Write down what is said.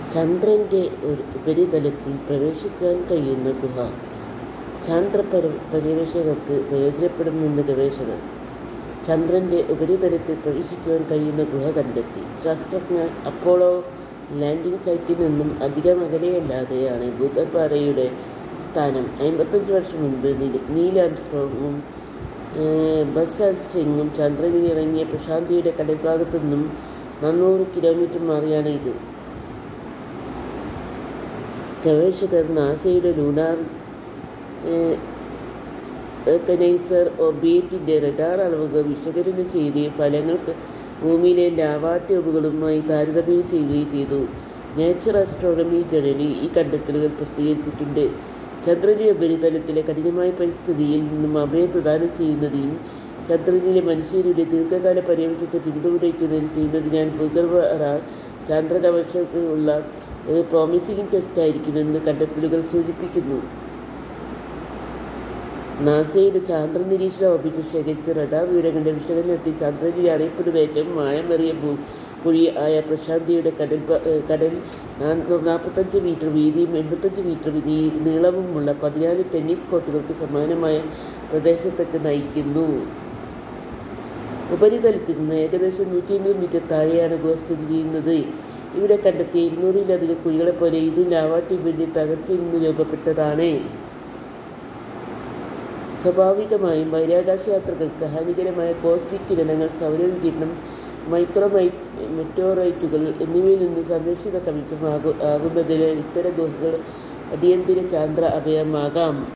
ചന്ദ്രൻ്റെ ഒരു ഉപരിതലത്തിൽ പ്രവേശിക്കാൻ കഴിയുന്ന ഗുഹ ചാന്ദ്ര പര്യവേക്ഷകർക്ക് പ്രയോജനപ്പെടുമെന്ന് ഗവേഷകർ. ചന്ദ്രൻ്റെ ഉപരിതലത്തിൽ പ്രവേശിക്കുവാൻ കഴിയുന്ന ഗുഹ കണ്ടെത്തി. ശാസ്ത്രജ്ഞർ അപ്പോളോ ലാൻഡിംഗ് സൈറ്റിൽ നിന്നും അധികം അകലെയല്ലാതെയാണ് ഭൂഗർഭ സ്ഥാനം. 55 വർഷം മുൻപ് നീൽ ആംസ്ട്രോങ്ങും ബസ് ആൾസ്ട്രിങ്ങും ചന്ദ്രനിൽ ഇറങ്ങിയ പ്രശാന്തിയുടെ കടൽഭാഗത്തു നിന്നും 400 കിലോമീറ്റർ മാറിയാണ് ഇത്. ഗവേഷകർ നാസയുടെ ലൂണാർ ഓർഗനൈസർ ഓർബിറ്റിൻ്റെ റഡാർ അളവുകൾ വിശകലനം ചെയ്യുകയും ഫലങ്ങൾക്ക് ഭൂമിയിലെ ലാവാ ട്യൂബുകളുമായി താരതമ്യം ചെയ്യുകയും ചെയ്തു. നേച്ചർ ആസ്ട്രോണമി ജേണലിൽ ഈ കണ്ടെത്തലുകൾ പ്രസിദ്ധീകരിച്ചിട്ടുണ്ട്. ചന്ദ്രന്റെ ഉപരിതലത്തിലെ കഠിനമായ പരിസ്ഥിതിയിൽ നിന്നും അഭയം പ്രദാനം ചെയ്യുന്നതിനും ചന്ദ്രനിലെ മനുഷ്യരുടെ ദീർഘകാല പര്യവേക്ഷണത്തെ പിന്തുണയ്ക്കുന്നതിനും ചെയ്യുന്നതിനാൽ ഭൂഗർഭ ചാന്ദ്രഗവേഷകർക്കുള്ള ഒരു പ്രോമിസിംഗ് ടെസ്റ്റായിരിക്കുമെന്ന് കണ്ടെത്തലുകൾ സൂചിപ്പിക്കുന്നു. നാസയുടെ ചാന്ദ്ര നിരീക്ഷണ ഓർബിറ്റിൽ ശേഖരിച്ച റഡാർ വിവരങ്ങളുടെ വിശകലനത്തിൽ ചന്ദ്രനിൽ അറിയപ്പെടുന്ന ഏറ്റവും ആഴമേറിയ കുഴി ആയ പ്രശാന്തിയുടെ കടൽ 45 മീറ്റർ വീതിയും 85 മീറ്റർ നീളവുമുള്ള 14 ടെന്നീസ് കോർട്ടുകൾക്ക് സമാനമായ പ്രദേശത്തേക്ക് നയിക്കുന്നു. ഉപരിതലത്തിൽ നിന്ന് ഏകദേശം 150 മീറ്റർ താഴെയാണ് ഗുഹ സ്ഥിതി ചെയ്യുന്നത്. ഇവിടെ കണ്ടെത്തിയ 200-ലധികം കുഴികളെപ്പോലെ ഇത് ലാവാ ട്യൂബിൻ്റെ തകർച്ചയിൽ നിന്ന് രൂപപ്പെട്ടതാണ്. സ്വാഭാവികമായും ബഹിരാകാശ യാത്രകൾക്ക് ഹാനികരമായ കോസ്മിക് കിരണങ്ങൾ, സൗരവികിരണം, മെറ്റോറൈറ്റുകൾ എന്നിവയിൽ നിന്ന് സംരക്ഷിത കവചം ആകുന്നതിന് ഇത്തരം ഗുഹകൾ അടിയന്തര ചാന്ദ്ര അഭയമാകാം.